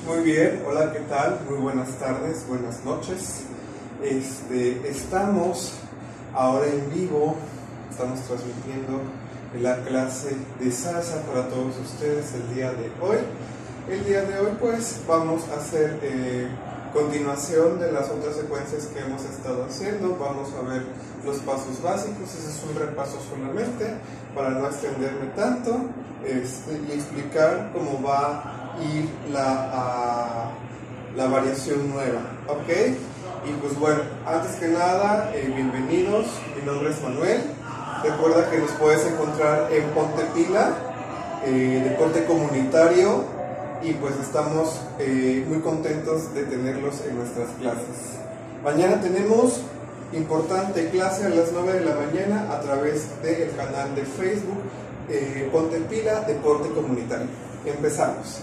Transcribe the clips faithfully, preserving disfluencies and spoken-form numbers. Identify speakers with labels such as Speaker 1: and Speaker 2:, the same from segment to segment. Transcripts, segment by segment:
Speaker 1: Muy bien, hola, ¿qué tal? Muy buenas tardes, buenas noches. Este, estamos ahora en vivo, estamos transmitiendo la clase de salsa para todos ustedes el día de hoy. El día de hoy pues vamos a hacer eh, continuación de las otras secuencias que hemos estado haciendo. Vamos a ver los pasos básicos, ese es un repaso solamente para no extenderme tanto este, y explicar cómo va a ir la, a, la variación nueva, ¿ok? Y pues bueno, antes que nada, eh, bienvenidos, mi nombre es Manuel. Recuerda que nos puedes encontrar en Ponte Pila, eh, deporte comunitario, y pues estamos eh, muy contentos de tenerlos en nuestras clases. Mañana tenemos importante clase a las nueve de la mañana a través del canal de Facebook eh, Ponte Pila, deporte comunitario. Empezamos.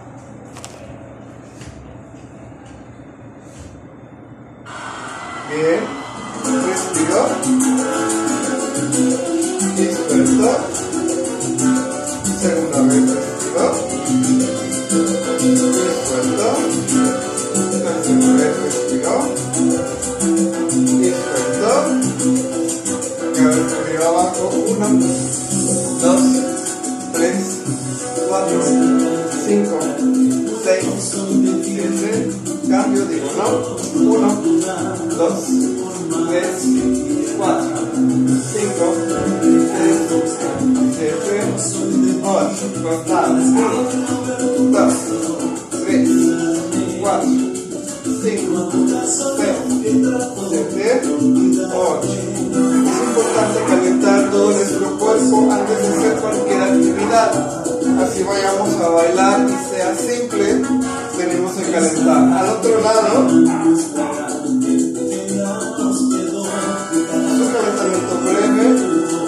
Speaker 1: Bien, respiró, despertó, segunda vez respiró, despertó, tercera vez respiró, despertó, cabeza arriba abajo, uno, dos, tres, cuatro, cinco, seis, siete, cambio, digo no, uno, dos, tres, cuatro, cinco, seis, siete, ocho, contados, uno, dos, tres, cuatro, cinco, seis, siete, ocho. Es importante calentar todo nuestro cuerpo antes de hacer cualquier actividad. Así vayamos a bailar y sea simple, tenemos que calentar. Al otro lado, un calentamiento breve,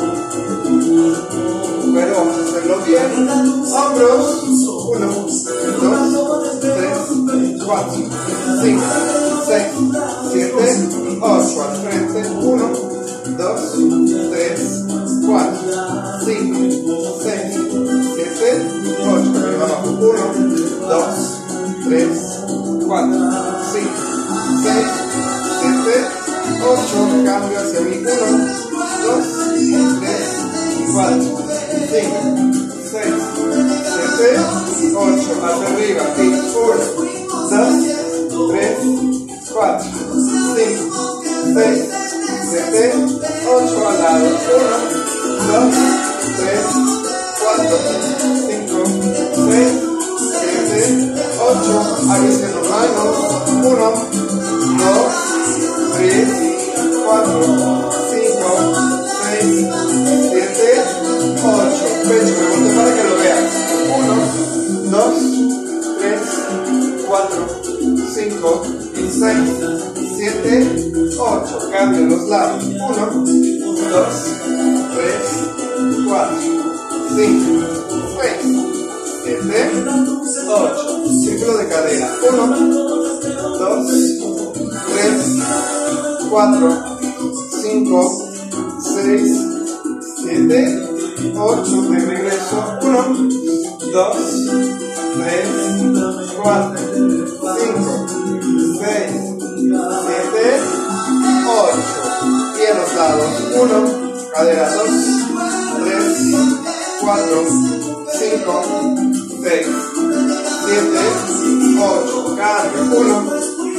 Speaker 1: pero vamos a hacerlo bien. Hombros, uno, dos, tres, cuatro, cinco, seis, siete, ocho. Al frente, uno, dos, tres, cuatro, cinco, seis, siete, ocho. Arriba abajo, uno, dos, tres, cuatro, cinco, seis, siete, ocho. Cambio hacia mí, uno, dos, tres, cuatro, cinco, seis, siete, ocho. Hacia arriba, uno, dos, tres, cuatro, cinco, seis, siete, ocho. Al lado, uno, dos, tres, cuatro, cinco, seis, siete, ocho. Agarren las manos, uno, dos, tres, cuatro, cinco, seis, siete, ocho. Pecho, remonte para que lo vean. uno, dos, tres, cuatro, cinco, seis, siete, ocho. Cambio los lados. uno, dos, tres, cuatro, cinco, seis, siete, ocho. Círculo de cadera. uno, dos, tres, cuatro, cinco, seis, siete, ocho. De regreso. uno, dos, tres, cuatro, cinco, seis, siete, ocho. Y a los lados. uno, cadera. dos, tres, cuatro, cinco, seis, siete, ocho. Cambio. uno,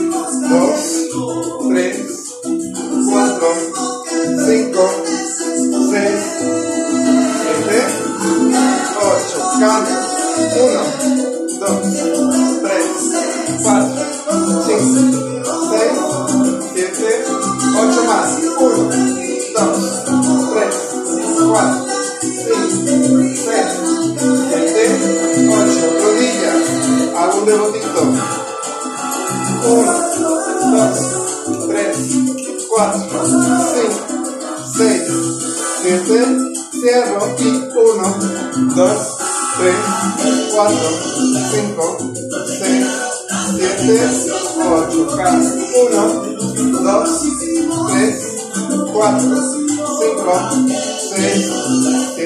Speaker 1: dos, tres, cuatro, cinco, seis, siete, ocho. Cambio. uno, dos, tres, cuatro, cinco, seis, siete, ocho más. uno, dos, tres, cuatro, cinco, seis, siete, ocho. Rodillas. Hago un rebotito. uno, dos, tres, cuatro, cinco, seis, siete, cierro y uno, dos, tres, cuatro, cinco, seis, siete, ocho. Cambio. uno, dos, tres, cuatro, cinco, seis,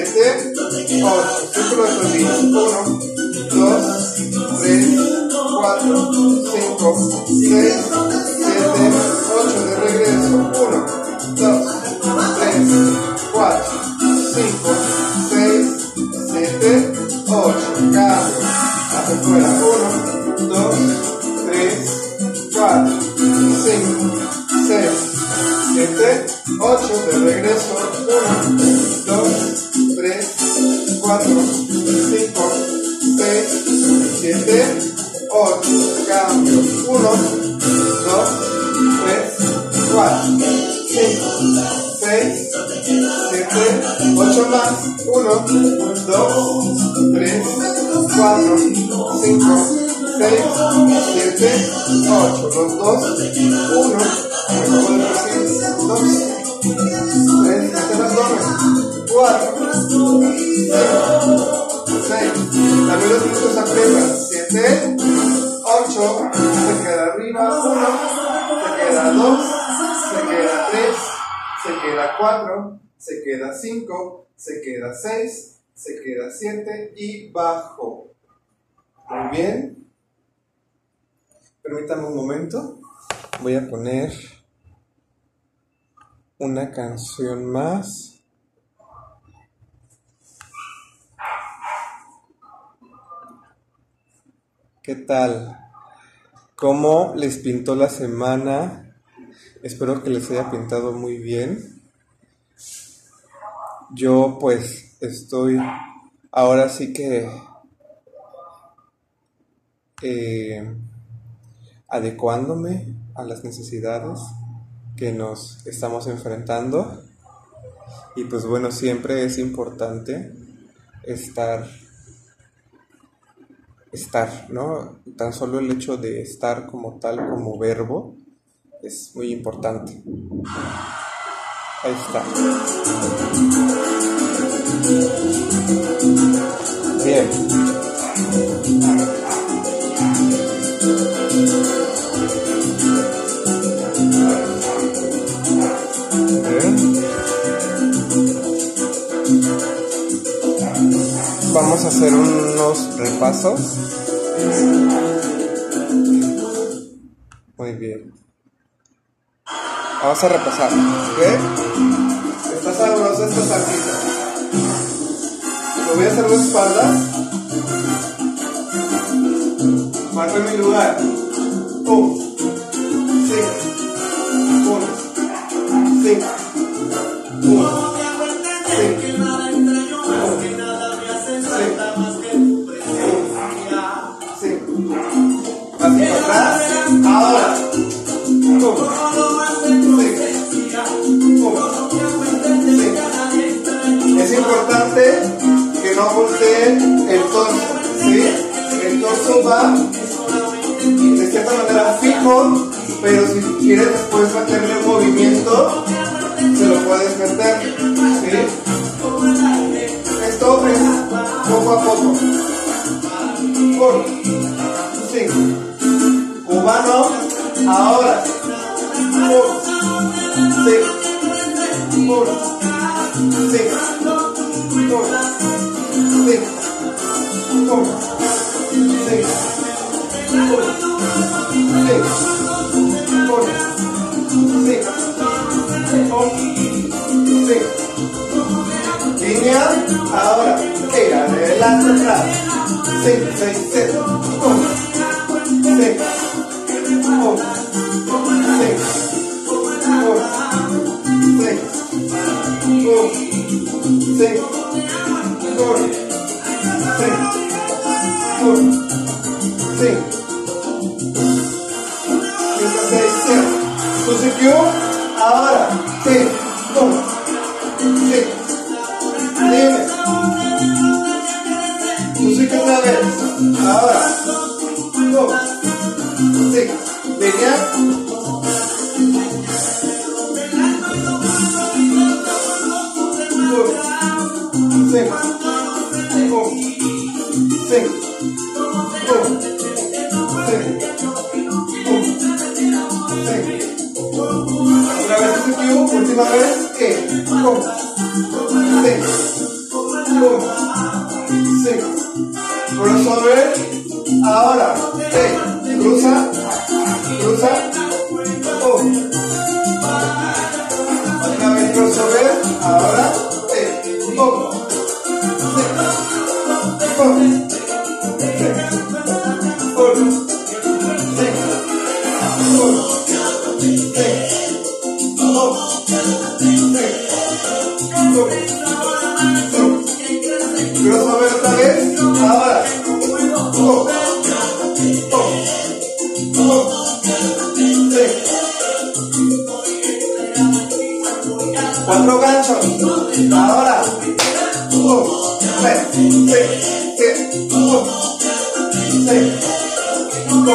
Speaker 1: siete, ocho. Círculo de rodillas. uno, dos, tres, cuatro, cuatro, cinco, seis, siete, ocho. De regreso. uno, dos, tres, cuatro, cinco, seis, siete, ocho. Cambio. Hacia afuera. uno, dos, tres, cuatro, cinco, seis, siete, ocho. De regreso. uno, dos, tres, cuatro, cinco, seis, siete, ocho. Cambio. uno, dos, tres, cuatro, cinco, seis, siete, ocho más. uno, dos, tres, cuatro, cinco, seis, siete, ocho. Los dos. uno, dos, tres, hasta las dobles. cuatro, cinco, seis. También los minutos aprietan. siete, ocho. Se queda arriba. uno, se queda dos, se queda tres, se queda cuatro, se queda cinco, se queda seis, se queda siete y bajo. Muy bien. Permítame un momento. Voy a poner una canción más. ¿Qué tal? ¿Cómo les pintó la semana? Espero que les haya pintado muy bien. Yo pues estoy ahora sí que eh, adecuándome a las necesidades que nos estamos enfrentando. Y pues bueno, siempre es importante estar estar, ¿no? Tan solo el hecho de estar como tal, como verbo, es muy importante. Ahí está. Bien. Bien. Vamos a hacer unos repasos. Muy bien. Vamos a repasar, ¿ok? Está sabrosa esta salsita. Lo voy a hacer de espaldas. Marco en mi lugar. uno, cinco, uno, cinco, uno, cinco. Así para atrás. Ahora. uno, es importante que no volteen el torso, ¿sí? El torso va de cierta manera fijo, pero si quieres después meterle un movimiento, se lo puedes meter, ¿sí? Esto es poco a poco. uno, cinco. Cubano, ahora. uno, cinco. uno, cinco. uno, cinco. uno, cinco. uno, cinco. uno, cinco. Línea, ahora. Tira adelante, atrás. cinco, seis, siete. uno, cinco. uno, cinco. Ahora, sí, uno, sí, dime, música otra vez, ahora, uno, sí, línea, uno, sí, uno, sí, uno, otra vez ese Q, última vez, E, uno, cinco, uno, cinco, crossover, ahora, E, cruza, cruza, pum. Otra vez crossover, ahora, eh, pum, sí, pum, sí, pum, sí, pum, sí, pum, sí, pum. Crossover otra vez, ahora, pum, pum, pum, sí. Cuatro ganchos, ahora, pum, tres, sí, sí, pum, sí, pum,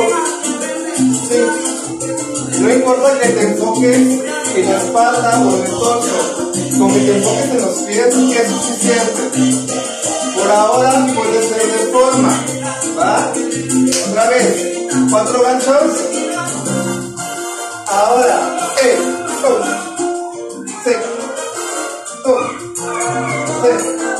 Speaker 1: sí. No importa que te enfoques en la espalda o en el torso, con que te enfoques en los pies que es suficiente. Por ahora puede ser de forma, ¿va? Otra vez, cuatro ganchos, ahora, eh, pum, sí, pum, sí,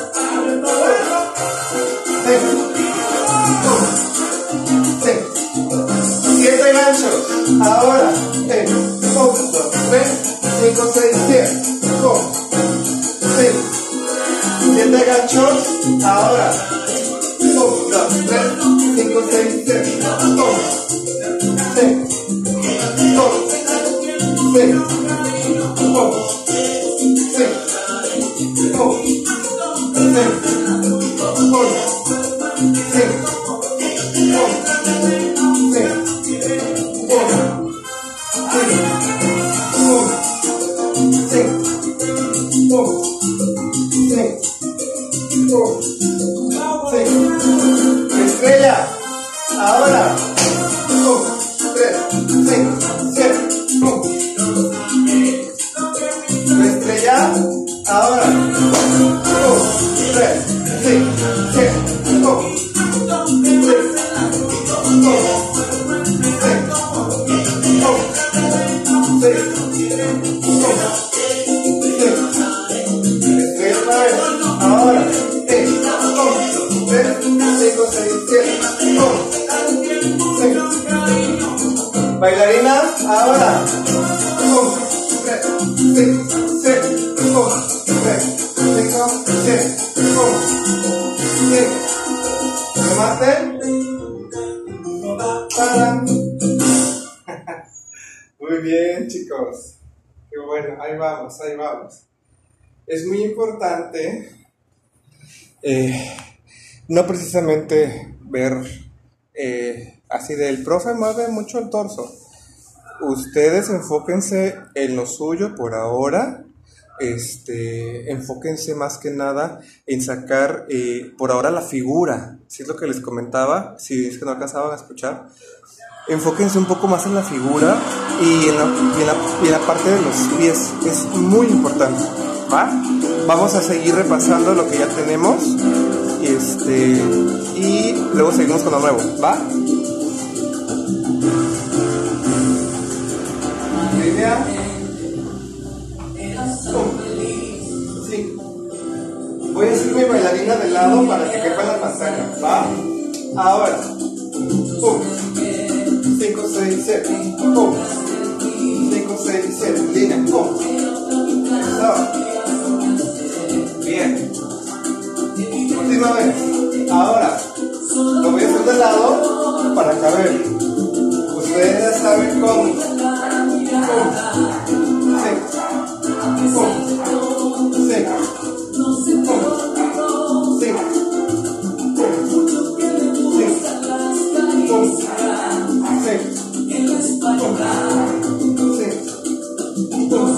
Speaker 1: sí, sí, siete ganchos, ahora, eh, uno, dos, tres, cinco, seis, siete, pum, sí, siete ganchos, ahora, uno, dos, tres, cinco, seis, siete, pum, sí, pum, sí, pum, sí, pum, sí, pum, sí, estrella, ahora, uno, tres, cinco, siete, pum. Estrella, ahora, uno, tres, cinco, siete, pum. Ahora, eh, uno, tres, cinco, seis, siete, pum. Bailarina, ahora, uno, tres, cinco, siete, pum. tres, cinco, siete, pum. cinco. Remate. Para. Muy bien, chicos. Qué bueno, ahí vamos, ahí vamos. Es muy importante eh, no precisamente ver eh, así del profe mueve mucho el torso. Ustedes enfóquense en lo suyo por ahora. Este, enfóquense más que nada en sacar eh, por ahora la figura. Si es lo que les comentaba, si es que no alcanzaban a escuchar. Enfóquense un poco más en la figura y en la, y en la, y en la parte de los pies. Es muy importante. ¿Va? Vamos a seguir repasando lo que ya tenemos este, y luego seguimos con lo nuevo, ¿va? Línea. Sí. Voy a hacer mi bailarina de lado para que quepa la pantalla, ¿va? Ahora, pum, cinco, seis, siete, pum, cinco, seis, siete, línea, pum, so. Bien. Última vez. Ahora lo voy a hacer de lado para caber. Ustedes ya saben cómo. Pum. Sí. Pum. Sí. Pum. Sí. Pum. Sí. Pum. Sí. Pum. Sí. Pum.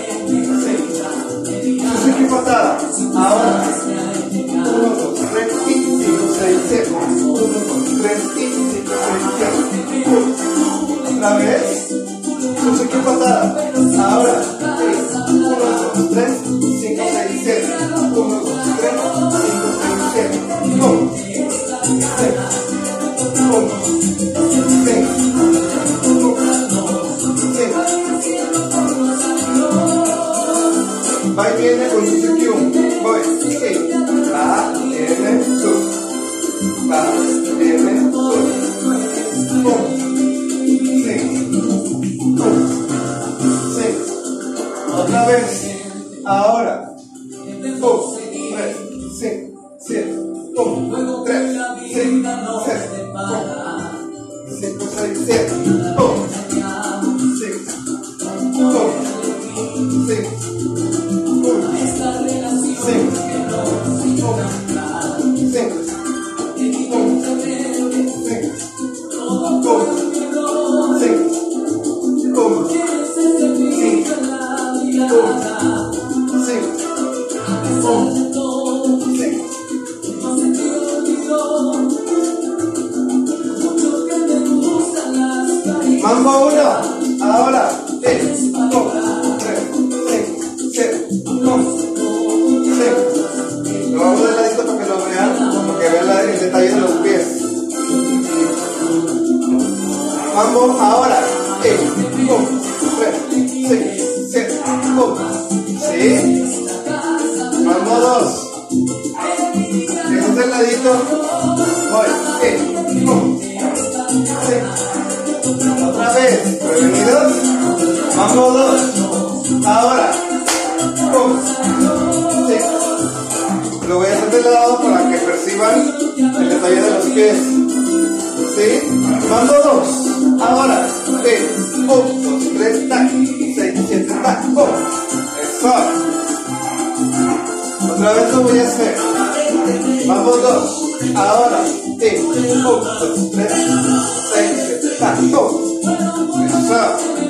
Speaker 1: Sí. Patada. Ahora, uno, dos, tres, y cinco, seis, siete. uno, dos, tres, y cinco, seis, siete. Otra vez. Puse que patada. Ahora, uno, dos, tres, cinco, seis, siete. uno, dos, tres, cinco, seis, siete. Pum. Sí. Pum. Sí. Va y viene con su sequión. Voy, sí. Va, viene, sub. Va, viene, sub. Pum. siete, uno, cinco, dos, cinco, uno, cinco, cinco, Mambo uno, ahora, tres, dos, tres, cinco, siete, ocho, cinco. Lo vamos de ladito para que lo vean, para que vean el detalle de los pies. Mambo ahora, tres, dos, tres, cinco, siete, ocho. ¿Sí? Mambo dos. Eso del ladito. Voy, tres, dos, cinco. Otra vez, prevenidos. Mambo dos. Ahora. uno, cinco. Lo voy a hacer de lado para que perciban el detalle de los pies. ¿Sí? Mambo dos. Ahora. tres, uno, dos, tres, tac. seis, siete, tac. uno. Eso. Otra vez lo voy a hacer. Mambo dos. Ahora. tres, uno, dos, tres, seis, siete, tac. uno. Eso.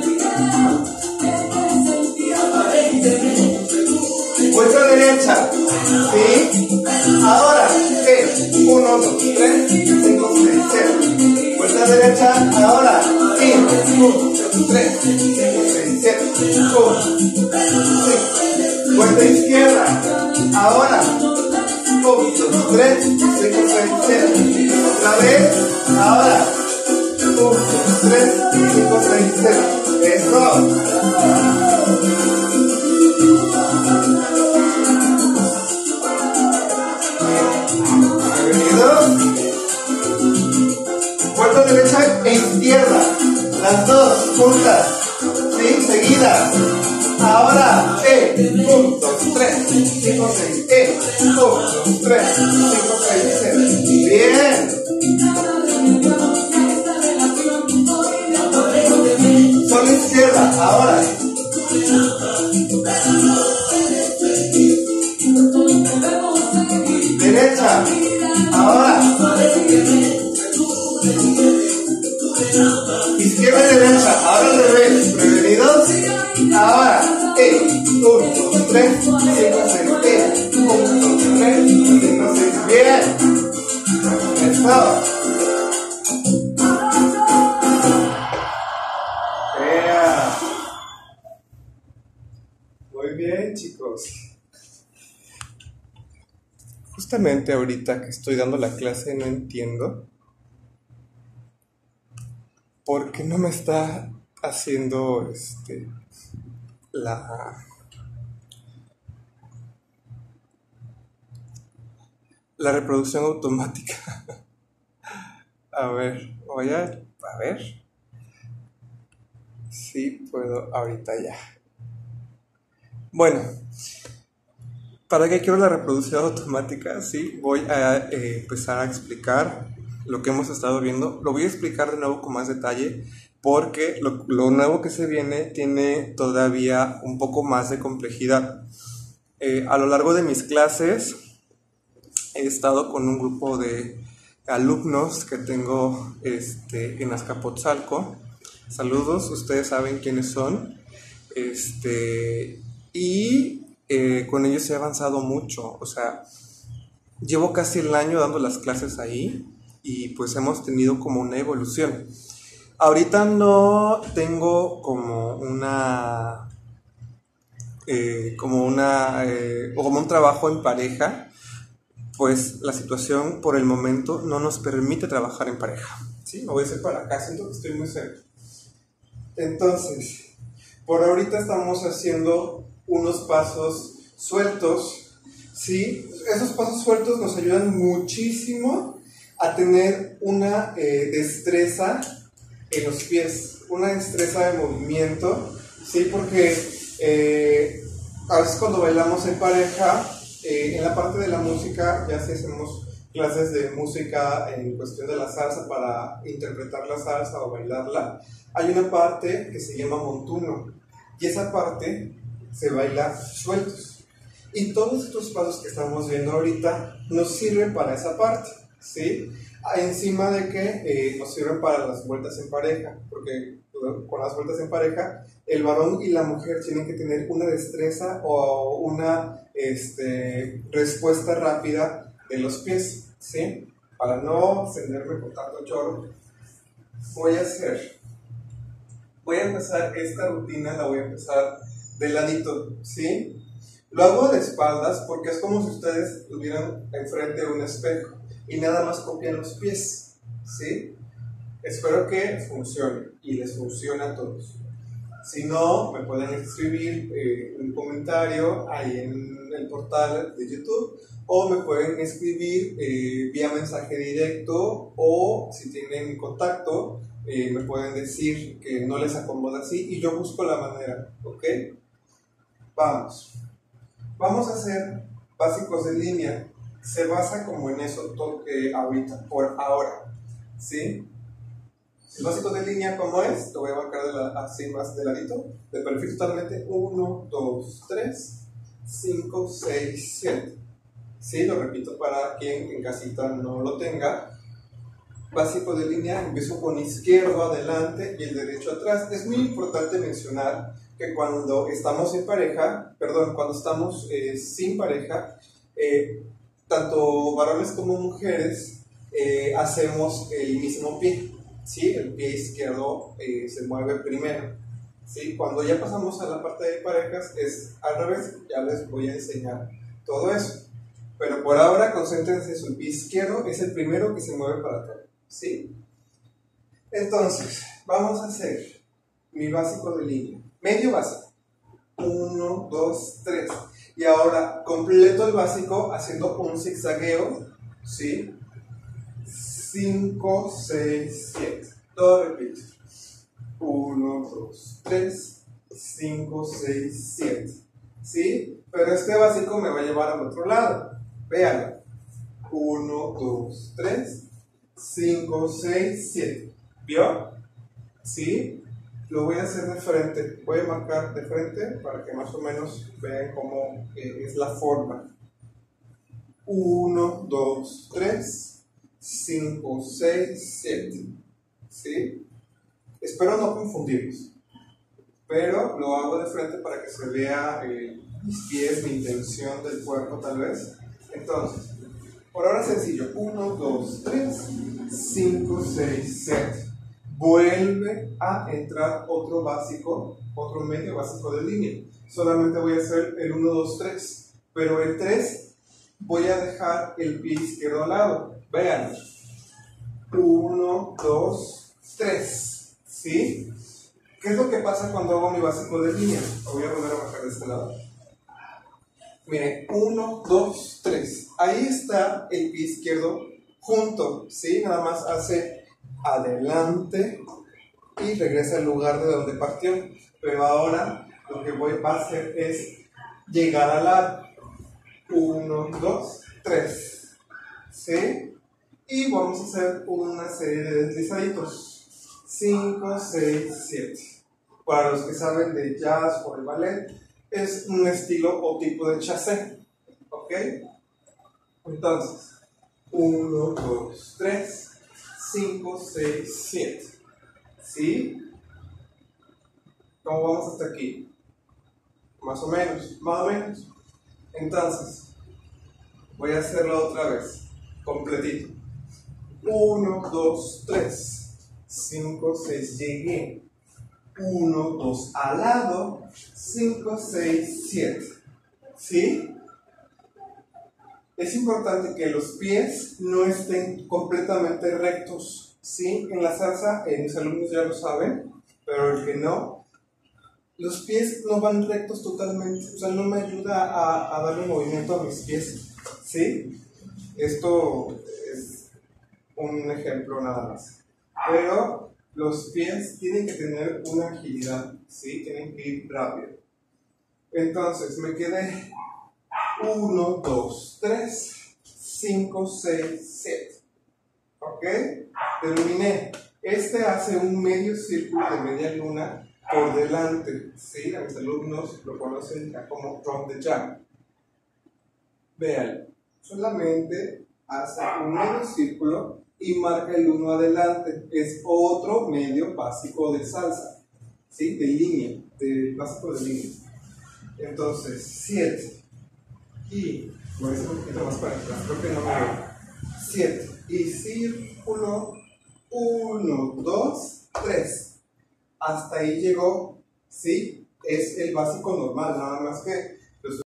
Speaker 1: Vuelta derecha. ¿Sí? Ahora. tres, uno, dos, tres, cinco, seis, siete. Vuelta derecha. Ahora. uno, dos, tres, cinco, seis, siete. uno. Vuelta izquierda. Ahora. uno, dos, tres, cinco, seis, siete. Otra vez. Ahora. uno, dos, tres, cinco, seis, siete. Eso. Vuelta derecha e izquierda. Las dos juntas. ¿Sí? Seguidas. Ahora. E. uno, dos, tres, cinco, seis. E. uno, dos, tres, cinco, seis, siete. Bien. Solo izquierda. Ahora. Derecha. Ahora. Izquierda y derecha. Ahora al revés. ¿Prevenidos? Ahora. E. uno, dos, tres, cinco, seis. E. uno, dos, tres, cinco, seis. Bien. Eso. Yeah. Muy bien, chicos. Justamente ahorita que estoy dando la clase no entiendo por qué no me está haciendo este la la reproducción automática. A ver, voy a a ver si puedo ahorita ya. Bueno, ¿para qué quiero la reproducción automática? Sí, voy a eh, empezar a explicar lo que hemos estado viendo. Lo voy a explicar de nuevo con más detalle porque lo, lo nuevo que se viene tiene todavía un poco más de complejidad. Eh, a lo largo de mis clases he estado con un grupo de alumnos que tengo este, en Azcapotzalco. Saludos, ustedes saben quiénes son. Este, y eh, con ellos he avanzado mucho. O sea, llevo casi el año dando las clases ahí y pues hemos tenido como una evolución. Ahorita no tengo como una eh, como una eh, o como un trabajo en pareja, pues la situación por el momento no nos permite trabajar en pareja. Sí, me voy a hacer para acá, siento que estoy muy cerca. Entonces, por ahorita estamos haciendo unos pasos sueltos, ¿sí? Esos pasos sueltos nos ayudan muchísimo a tener una eh, destreza en los pies, una destreza de movimiento, ¿sí? Porque eh, a veces cuando bailamos en pareja, eh, en la parte de la música, ya si hacemos clases de música en cuestión de la salsa para interpretar la salsa o bailarla, hay una parte que se llama montuno y esa parte se baila sueltos. Y todos estos pasos que estamos viendo ahorita nos sirven para esa parte, ¿sí? Encima de que eh, nos sirven para las vueltas en pareja, porque con las vueltas en pareja, el varón y la mujer tienen que tener una destreza o una este, respuesta rápida de los pies, ¿sí? Para no extenderme con tanto chorro, voy a hacer, voy a empezar esta rutina, la voy a empezar de ladito, ¿sí? Lo hago de espaldas porque es como si ustedes estuvieran enfrente de un espejo y nada más copian los pies, ¿sí? Espero que funcione y les funcione a todos. Si no, me pueden escribir eh, un comentario ahí en el portal de YouTube o me pueden escribir eh, vía mensaje directo o si tienen contacto eh, me pueden decir que no les acomoda así y yo busco la manera, ¿ok? Vamos. Vamos a hacer básicos de línea. Se basa como en eso todo que ahorita, por ahora, ¿sí? El básico de línea, ¿cómo es? Lo voy a marcar de la, así más de ladito. De perfil totalmente. uno, dos, tres, cinco, seis, siete. Sí, lo repito para quien en casita no lo tenga. Básico de línea, empiezo con izquierdo adelante y el derecho atrás. Es muy importante mencionar que cuando estamos en pareja, perdón, cuando estamos eh, sin pareja, eh, tanto varones como mujeres eh, hacemos el mismo pie. ¿Sí? El pie izquierdo eh, se mueve primero, ¿sí? Cuando ya pasamos a la parte de parejas es al revés, ya les voy a enseñar todo eso, pero por ahora concéntrense en su pie izquierdo, es el primero que se mueve para atrás, ¿sí? Entonces, vamos a hacer mi básico de línea, medio básico, uno, dos, tres, y ahora completo el básico haciendo un zigzagueo, ¿sí? cinco, seis, siete. Todo repito. uno, dos, tres, cinco, seis, siete. ¿Sí? Pero este básico me va a llevar al otro lado. Véanlo. uno, dos, tres, cinco, seis, siete. ¿Vio? ¿Sí? Lo voy a hacer de frente. Voy a marcar de frente para que más o menos vean cómo eh, es la forma. uno, dos, tres. cinco, seis, siete, ¿sí? Espero no confundirlos, pero lo hago de frente para que se vea eh, mis pies, mi intención del cuerpo tal vez. Entonces, por ahora sencillo, uno, dos, tres, cinco, seis, siete. Vuelve a entrar otro básico, otro medio básico de línea. Solamente voy a hacer el uno, dos, tres, pero el tres voy a dejar el pie izquierdo al lado. Vean, uno, dos, tres, ¿sí? ¿Qué es lo que pasa cuando hago mi básico de línea? Lo voy a volver a bajar de este lado. Miren, uno, dos, tres. Ahí está el pie izquierdo junto, ¿sí? Nada más hace adelante y regresa al lugar de donde partió. Pero ahora lo que voy a hacer es llegar al lado. uno, dos, tres, ¿sí? Y vamos a hacer una serie de deslizaditos. cinco, seis, siete. Para los que saben de jazz o el ballet, es un estilo o tipo de chassé. ¿Ok? Entonces, uno, dos, tres, cinco, seis, siete. ¿Sí? ¿Cómo vamos hasta aquí? Más o menos, más o menos. Entonces, voy a hacerlo otra vez, completito. uno, dos, tres, cinco, seis, llegué. uno, dos, al lado, cinco, seis, siete. ¿Sí? Es importante que los pies no estén completamente rectos. ¿Sí? En la salsa, eh, mis alumnos ya lo saben, pero el que no, los pies no van rectos totalmente. O sea, no me ayuda a, a darle movimiento a mis pies. ¿Sí? Esto es un ejemplo nada más. Pero los pies tienen que tener una agilidad, ¿sí? Tienen que ir rápido. Entonces, me quedé uno, dos, tres, cinco, seis, siete. ¿Ok? Terminé. Este hace un medio círculo de media luna por delante. ¿Sí? A mis alumnos lo conocen ya como from the jump. Vean, solamente hace un medio círculo y marca el uno adelante. Es otro medio básico de salsa, ¿sí? De línea, de básico de línea. Entonces, siete y voy a hacer un poquito más para atrás, creo que no me veo. siete y círculo uno, dos, tres. Hasta ahí llegó, ¿sí? Es el básico normal, nada más que